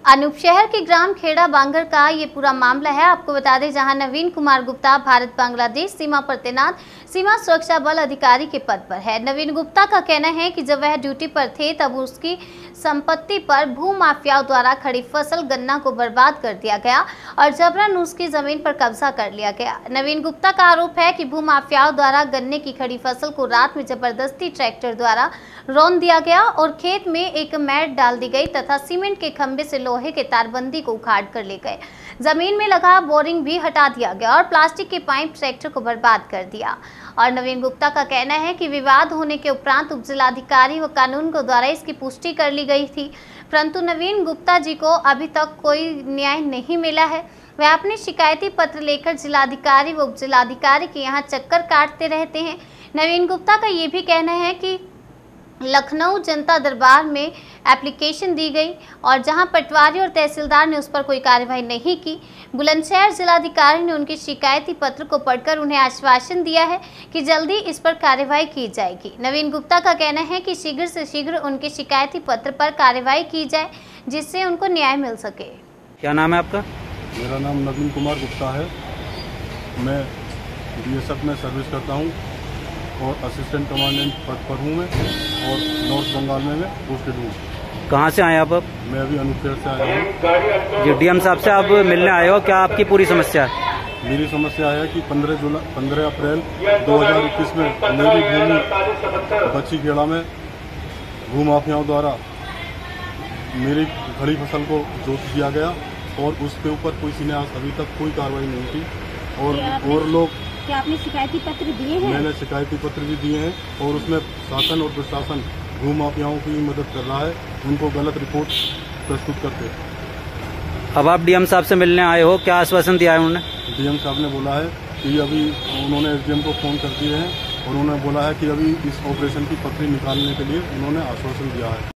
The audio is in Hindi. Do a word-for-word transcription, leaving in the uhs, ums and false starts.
अनूप शहर के ग्राम खेड़ा बांगर का ये पूरा मामला है। आपको बता दें, जहां नवीन कुमार गुप्ता भारत बांग्लादेश सीमा पर तैनात सीमा सुरक्षा बल अधिकारी के पद पर है। नवीन गुप्ता का कहना है कि जब वह ड्यूटी पर थे तब उसकी संपत्ति पर भू माफियाओं द्वारा खड़ी फसल गन्ना को बर्बाद कर दिया गया और जबरन उसकी जमीन पर कब्जा कर लिया गया। नवीन गुप्ता का आरोप है कि भू माफियाओं द्वारा गन्ने की खड़ी फसल को रात में जबरदस्ती ट्रैक्टर द्वारा रौंद दिया गया और खेत में एक मैट डाल दी गई तथा सीमेंट के खंभे से लोहे के तारबंदी को उखाड़ कर ले गए। जमीन में लगा बोरिंग भी हटा दिया गया और प्लास्टिक के पाइप ट्रैक्टर को बर्बाद कर दिया। और नवीन गुप्ता का कहना है कि विवाद होने के उपरांत उपजिलाधिकारी व कानून को द्वारा इसकी पुष्टि कर ली गई थी, परंतु नवीन गुप्ता जी को अभी तक कोई न्याय नहीं मिला है। वह अपने शिकायती पत्र लेकर जिलाधिकारी व उपजिलाधिकारी के यहाँ चक्कर काटते रहते हैं। नवीन गुप्ता का ये भी कहना है कि लखनऊ जनता दरबार में एप्लीकेशन दी गई और जहां पटवारी और तहसीलदार ने उस पर कोई कार्रवाई नहीं की। बुलंदशहर जिलाधिकारी ने उनके शिकायती पत्र को पढ़कर उन्हें आश्वासन दिया है कि जल्दी इस पर कार्रवाई की जाएगी। नवीन गुप्ता का कहना है कि शीघ्र से शीघ्र उनके शिकायती पत्र पर कार्रवाई की जाए जिससे उनको न्याय मिल सके। क्या नाम है आपका? मेरा नाम नवीन कुमार गुप्ता है। मैं बीएसएफ में सर्विस करता हूँ और असिस्टेंट कमांडेंट पद पर हूँ मैं और नॉर्थ बंगाल में मैं पोस्टेड हूँ। कहाँ से आए आप? मैं अभी अनूप शहर से आया हूँ। जी, डीएम साहब से आप मिलने आए हो, क्या आपकी पूरी समस्या है? मेरी समस्या है कि पंद्रह जुलाई पंद्रह अप्रैल दो हज़ार इक्कीस में मेरी भूमि बच्ची खेड़ा में भू माफियाओं द्वारा मेरी खड़ी फसल को जोत दिया गया और उसके ऊपर किसी ने आज अभी तक कोई कार्रवाई नहीं की और और लोग क्या आपने शिकायती पत्र दिए हैं? मैंने शिकायती पत्र भी दिए हैं और उसमें शासन और प्रशासन भू माफियाओं की मदद कर रहा है, उनको गलत रिपोर्ट प्रस्तुत करके। अब आप डीएम साहब से मिलने आए हो, क्या आश्वासन दिया है उन्होंने? डीएम साहब ने बोला है कि अभी उन्होंने एसडीएम को फोन कर दिए हैं और उन्होंने बोला है कि अभी इस ऑपरेशन की पत्री निकालने के लिए उन्होंने आश्वासन दिया है।